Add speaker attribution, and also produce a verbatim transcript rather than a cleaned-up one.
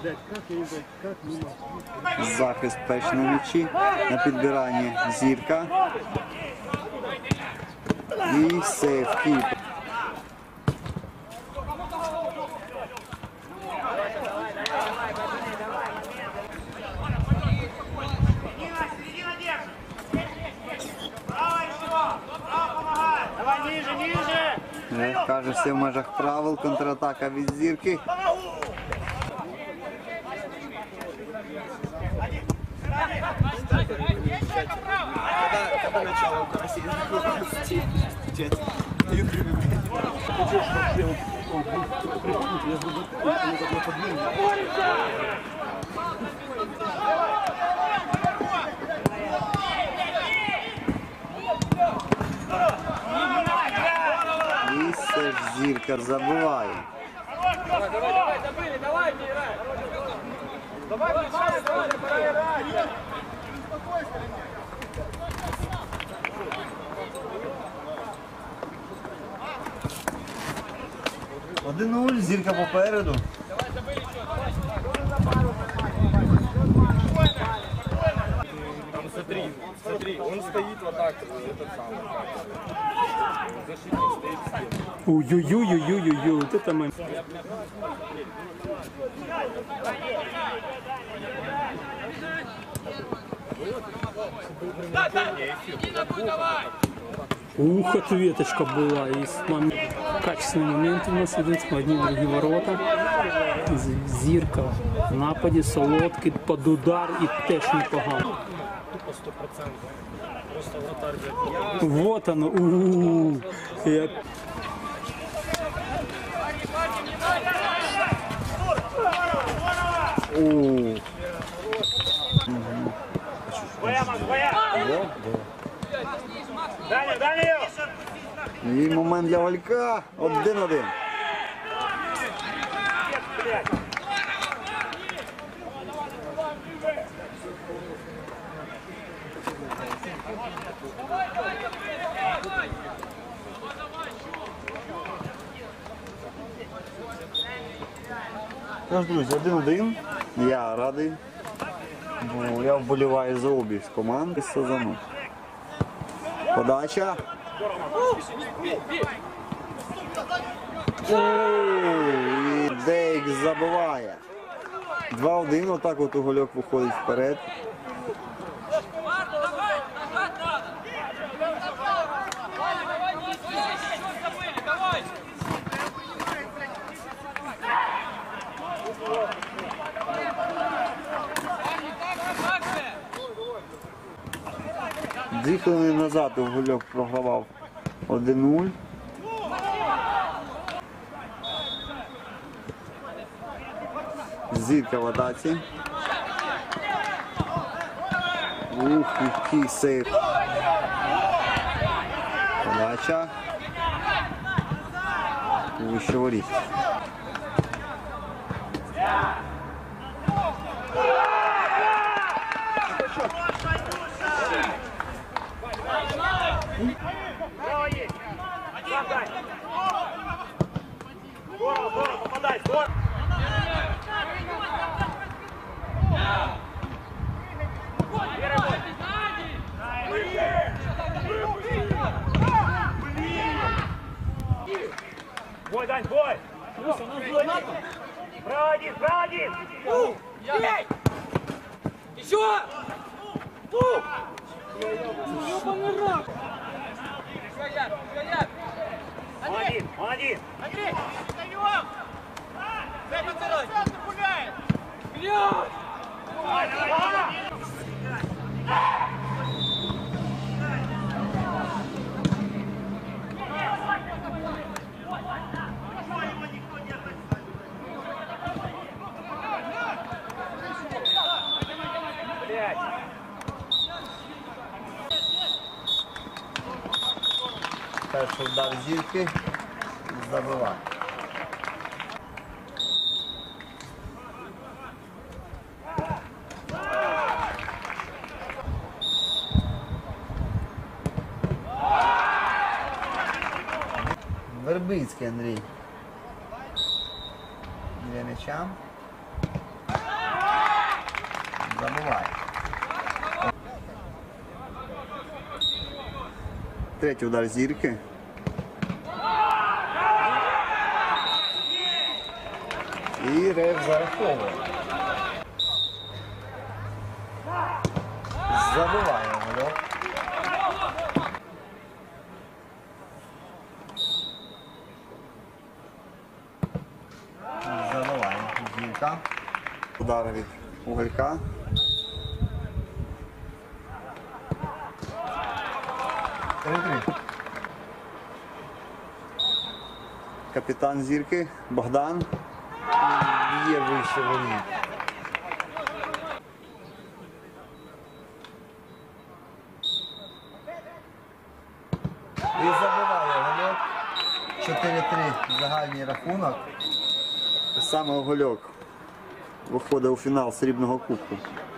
Speaker 1: Захист перший на м'ячі. На підбиранні Зірка. І сейф кіпер. Каже, все в межах правил, контратака від Зірки. І все ж Зірка забиває.
Speaker 2: Давай, давай, давай, забили, давай, не играй. Давай, давай, давай, давай, играй.
Speaker 1: один нуль, Зірка попереду.
Speaker 2: Давай, забили, что, давай,
Speaker 3: Там смотри, смотри, он стоит вот так, этот самый. Защитник стоит с ним.
Speaker 4: Ой-ой-ой-ой-ой-ой, вот это мы. Ух, ответочка была. И качественный момент у нас идут. Одни другие ворота. Зірка в нападі, Солодкий под удар і теж непогано.
Speaker 3: сто процентов. Просто вратарь, блядь.
Speaker 4: Вот оно. У-у-у. Я...
Speaker 1: Ууу. І момент для Валька. один-один. Ну ж, друзі, один-один. Я радий. Бо я вболіваю за обі з команди з сезону. Подача. Оу, і Дейк забиває. два-один, отак от Угольок виходить вперед. Дві хвилини назад Угольок програвав один-нуль. Зірка в атаці. Ух, який сейф. Подача. Вище воріт.
Speaker 2: Здорово, здорово, попадай, здорово! Бой, Дань, бой! Справа один, справа один! Бей! Еще! Он один, он один! Андрей! Встаем! Дай поцелуй! Ты гуляешь! Вперед! Давай, давай!
Speaker 1: Перший удар Зірки. Забиває. Вербицький Андрій. Для м'яча. Забиває. Третій удар Зірки. І реф зараховує. Забиває гольок. Забиває Зірка. Удар від Уголька. три-три. Капітан Зірки Богдан є вище воріт. І забиває гольок. чотири-три загальний рахунок. Саме Гольок виходить у фінал срібного кубку.